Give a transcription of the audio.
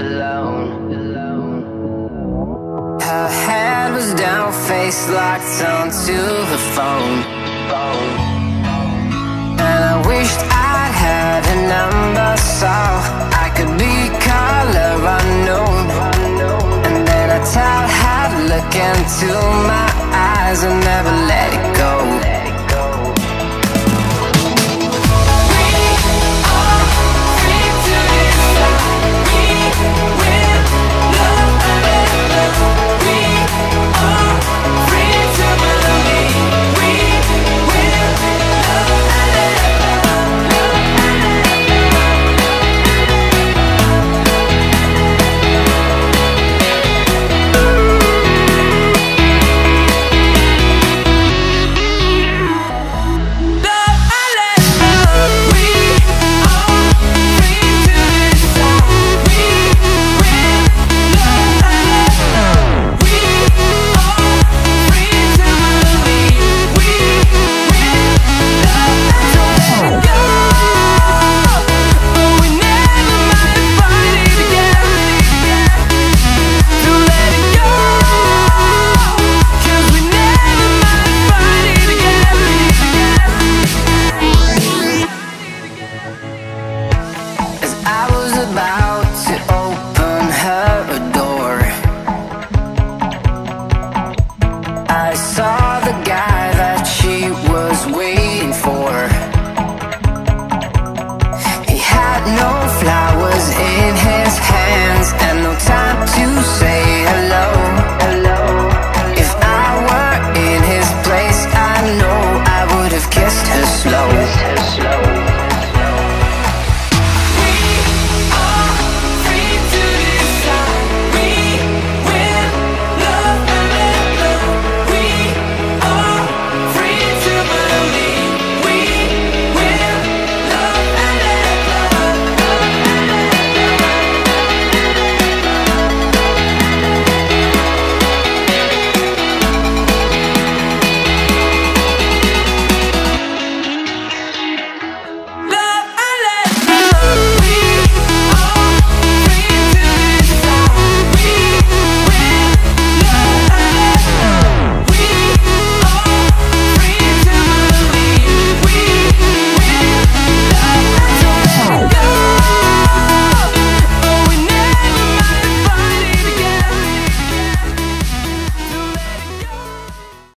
Her head was down, face locked onto the phone. And I wished I had a number so I could be color unknown. And then I tell her to look into my eyes and never let it go. About to open her door, I saw